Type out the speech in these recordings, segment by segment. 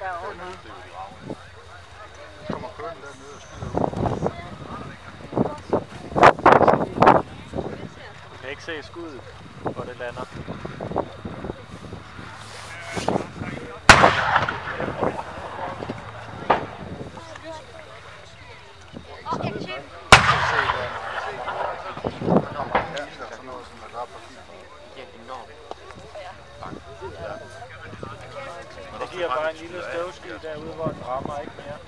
Kommer køren dernede og skyder. Du kan ikke se skuddet, hvor det lander. Det giver bare en lille støvsky derude, hvor den rammer ikke mere.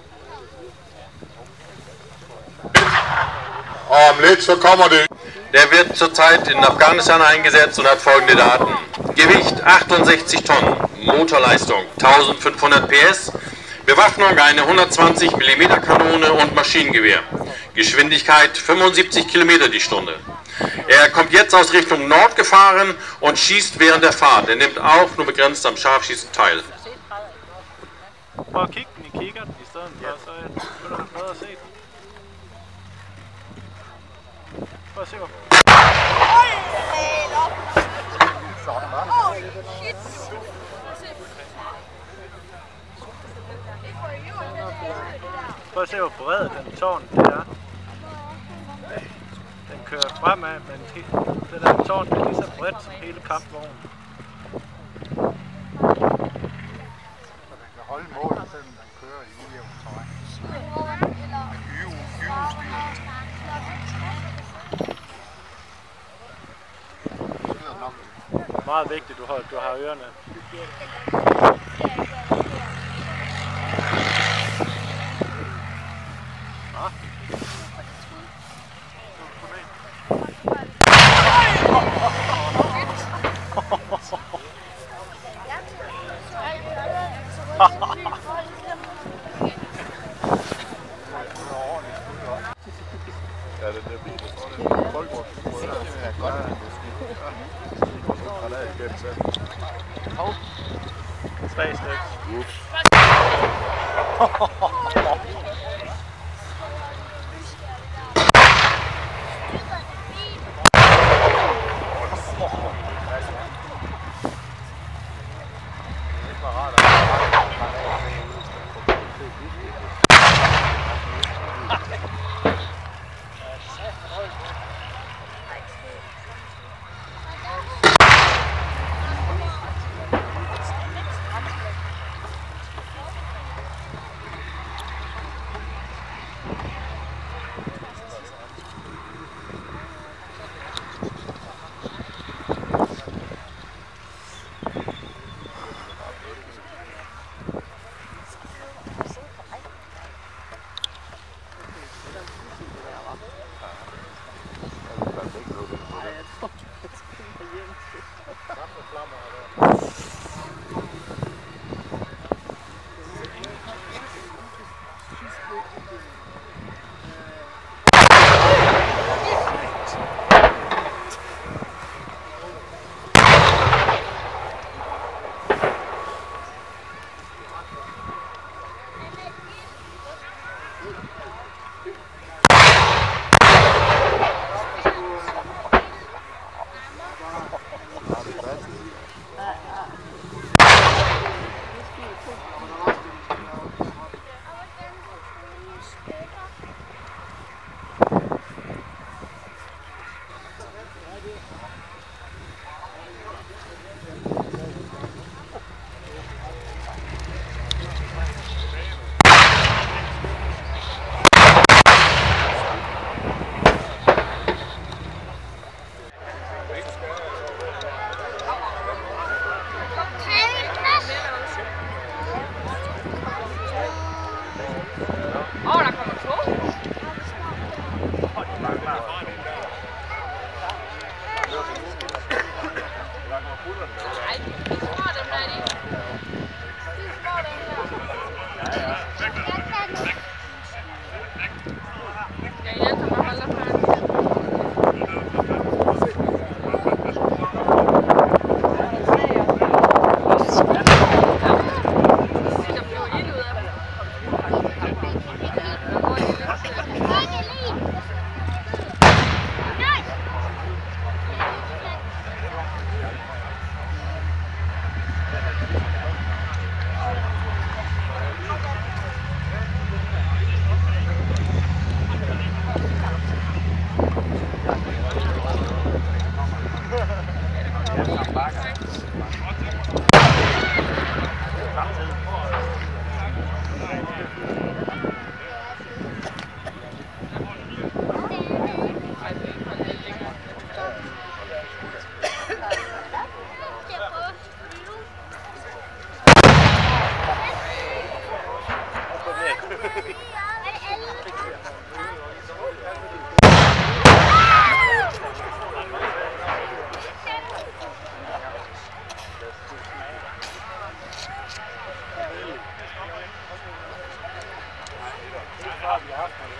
Und um lidt, so kommer det. Der wird zurzeit in Afghanistan eingesetzt und hat folgende Daten. Gewicht 68 Tonnen, Motorleistung 1500 PS, Bewaffnung eine 120 mm Kanone und Maschinengewehr. Geschwindigkeit 75 km die Stunde. Er kommt jetzt aus Richtung Nord gefahren und schießt während der Fahrt. Er nimmt auch nur begrenzt am Scharfschießen teil. Prøv at kigge den i kikkerten i stedet for, så vil du bedre se den. Prøv at se hvor. Prøv at se hvor bred den tårn det er. Den kører fremad, men det der tårn er lige så bredt som hele kampvognen. Holde målet, selvom den kører i ujævnt terræn. Det er meget vigtigt, du har ørerne. Ja, den der bil, folk må være godt. Hov. 3 stykker.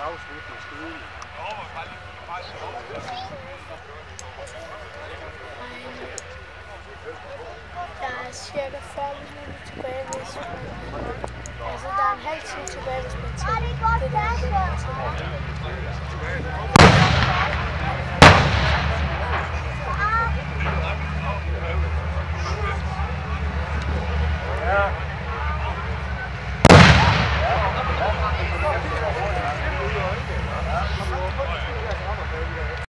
afsluttende skydning. Der er cirka 40 minutter tilbage, hvis man... Altså, der er en halv time tilbage, hvis man tager det der. Ja.